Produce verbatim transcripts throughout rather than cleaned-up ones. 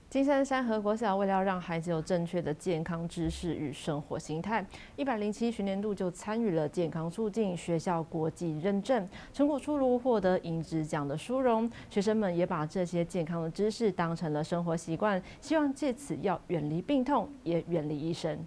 金山山河国小为了让孩子有正确的健康知识与生活形态，一百零七学年度就参与了健康促进学校国际认证，成果出炉，获得银质奖的殊荣。学生们也把这些健康的知识当成了生活习惯，希望借此要远离病痛，也远离医生。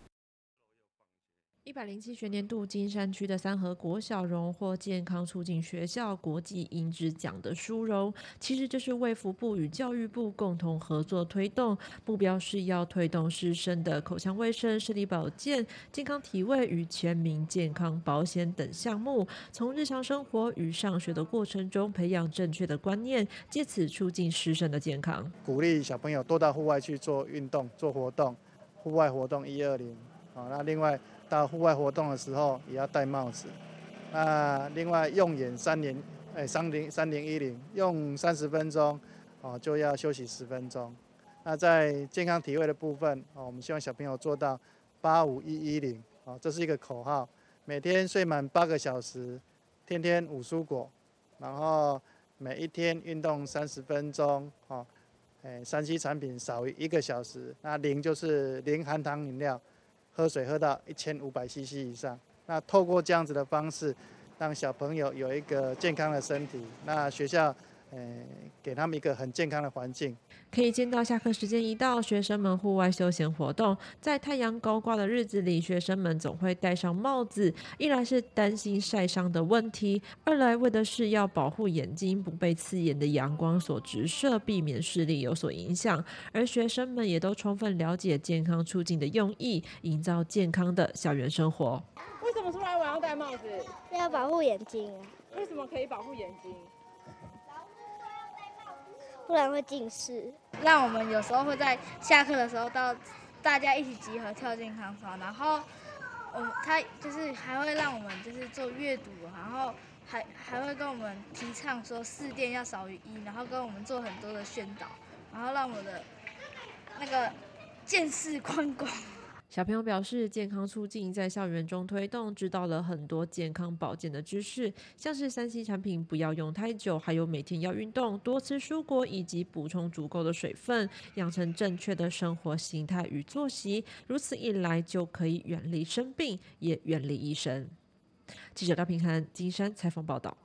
一百零七学年度金山区的三和国小荣获健康促进学校国际银质奖的殊荣，其实这是卫福部与教育部共同合作推动，目标是要推动师生的口腔卫生、视力保健、健康体位与全民健康保险等项目，从日常生活与上学的过程中培养正确的观念，借此促进师生的健康。 鼓励小朋友多到户外去做运动、做活动，户外活动一二零。好，那另外到户外活动的时候也要戴帽子。那另外用眼三零，哎，三零三零一零，用三十分钟，哦，就要休息十分钟。那在健康体位的部分，哦，我们希望小朋友做到八五一一零，哦，这是一个口号。每天睡满八个小时，天天五蔬果，然后每一天运动三十分钟，哦，哎，三 C 产品少于一个小时。那零就是零含糖饮料。喝水喝到一千五百 C C 以上，那透过这样子的方式，让小朋友有一个健康的身体，那学校，呃，给他们一个很健康的环境。 可以见到下课时间一到，学生们户外休闲活动，在太阳高挂的日子里，学生们总会戴上帽子，一来是担心晒伤的问题，二来为的是要保护眼睛不被刺眼的阳光所直射，避免视力有所影响。而学生们也都充分了解健康促进的用意，营造健康的校园生活。 为什么出来玩要戴帽子？ 要保护眼睛啊。 为什么可以保护眼睛？ 不然会近视。 让我们有时候会在下课的时候到大家一起集合跳健康操，然后我们他就是还会让我们就是做阅读，然后还还会跟我们提倡说四电要少于一，然后跟我们做很多的宣导，然后让我的那个见识宽广。 小朋友表示，健康促进在校园中推动，知道了很多健康保健的知识，像是三 C 产品不要用太久，还有每天要运动，多吃蔬果，以及补充足够的水分，养成正确的生活形态与作息。如此一来，就可以远离生病，也远离医生。记者廖平涵金山采访报道。